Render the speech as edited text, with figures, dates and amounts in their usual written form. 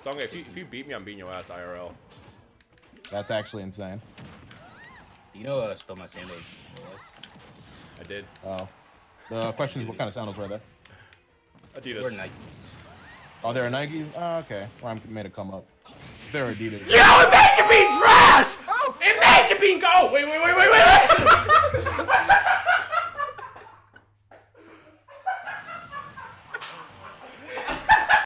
Songa, if you beat me, I'm beating your ass IRL. That's actually insane. You know, stole my sandals. I did. Oh. The question is, what kind of sandals were they? Adidas. We're Nikes. Oh, they're Nikes? Oh, okay. Well, I made it come up. They're Adidas. Yo, imagine being trash! Imagine being go! Wait.